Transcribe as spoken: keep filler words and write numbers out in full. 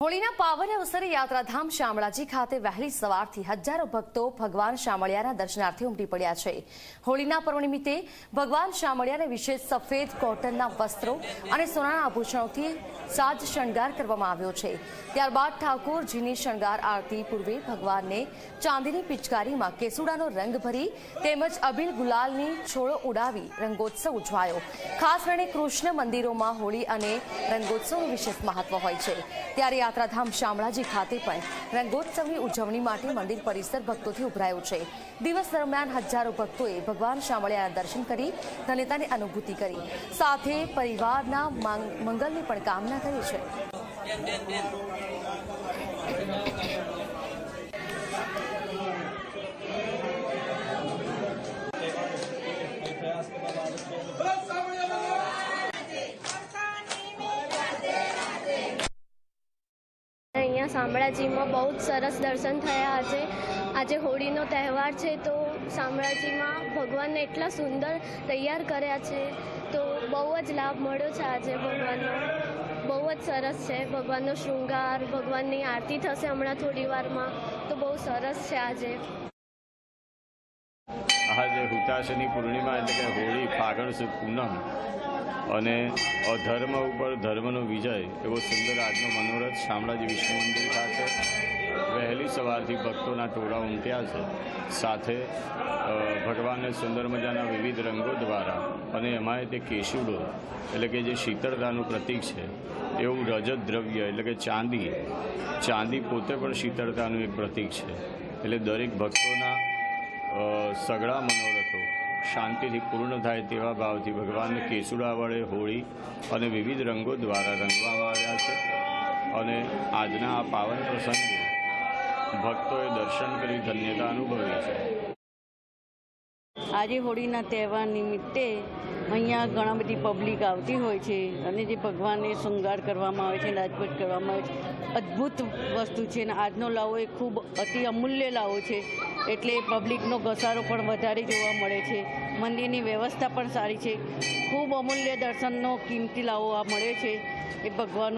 હોળીના પાવન અવસરે યાત્રાધામ શામળાજી ખાતે વહેલી સવારથી હજારો ભક્તો ભગવાન શામળિયાના દર્શનાર્થે ઉમટી પડ્યા છે। હોળીના પર્વ નિમિત્તે ભગવાન શામળિયાને વિશેષ સફેદ કોટનના વસ્ત્રો અને સોનાના આભૂષણોથી સાજ શણગાર કરવામાં આવ્યો છે। ત્યારબાદ ઠાકોરજીની શણગાર આરતી પૂર્વે ભગવાનને ચાંદીની પિચકારીમાં કેસુડાનો રંગ ભરી તેમજ અબીલ ગુલાલની છોડો ઉડાવી રંગોત્સવ ઉજવાયો। ખાસ કરીને કૃષ્ણ મંદિરોમાં હોળી અને રંગોત્સવનું વિશેષ મહત્વ હોય છે, ત્યારે યાત્રાધામ શામળાજી ખાતે પણ રંગોત્સવની ઉજવણી માટે મંદિર પરિસર ભક્તોથી ઉભરાયો છે। દિવસ દરમિયાન હજારો ભક્તોએ ભગવાન શામળિયાના દર્શન કરી ધન્યતાની અનુભૂતિ કરી, સાથે પરિવારના મંગલની પણ કામના કરી છે। અહીંયા શામળાજીમાં બહુ જ સરસ દર્શન થયા। આજે આજે હોળીનો તહેવાર છે, તો શામળાજીમાં ભગવાનને એટલા સુંદર તૈયાર કર્યા છે, તો બહુ જ લાભ મળ્યો છે। આજે ભગવાનનો બહુ જ સરસ છે, ભગવાનનો શૃંગાર, ભગવાનની આરતી થશે હમણાં થોડી વારમાં, તો બહુ સરસ છે। આજે આજે હુતાશની પૂર્ણિમા એટલે કે હોળી, ફાગણ સુદ પૂનમ અને અધર્મ ઉપર ધર્મનો વિજય એવો સુંદર આજનો મનોરથ શામળાજી વિષ્ણુ મંદિર ખાતે વહેલી સવારથી ભક્તોના ટોળા ઉમટ્યા છે। સાથે ભગવાનને સુંદર મજાના વિવિધ રંગો દ્વારા અને એમાંય તે કેસુડો એટલે કે જે શીતળતાનું પ્રતીક છે એવું રજત દ્રવ્ય એટલે કે ચાંદી ચાંદી પોતે પણ શીતળતાનું એક પ્રતીક છે। એટલે દરેક ભક્તોના સઘળા મનોરથો શાંતિથી પૂર્ણ થાય તેવા ભાવથી ભગવાનને કેસુડા વડે હોળી અને વિવિધ રંગો દ્વારા રંગવામાં આવ્યા છે। અને આજના આ પાવન પ્રસંગે ભક્તોએ દર્શન કરી ધન્યતા અનુભવી છે। આજે હોળીના તહેવાર નિમિત્તે અહીંયા ઘણા બધી પબ્લિક આવતી હોય છે અને જે ભગવાનને શૃંગાર કરવામાં આવે છે, રાજપટ કરવામાં આવે છે, અદ્ભુત વસ્તુ છે। અને આજનો લાવો એ ખૂબ અતિ અમૂલ્ય લાવો છે, એટલે પબ્લિકનો ઘસારો પણ વધારે જોવા મળે છે। મંદિરની વ્યવસ્થા પણ સારી છે, ખૂબ અમૂલ્ય દર્શનનો કિંમતી લાવો આ મળે છે। એ ભગવાન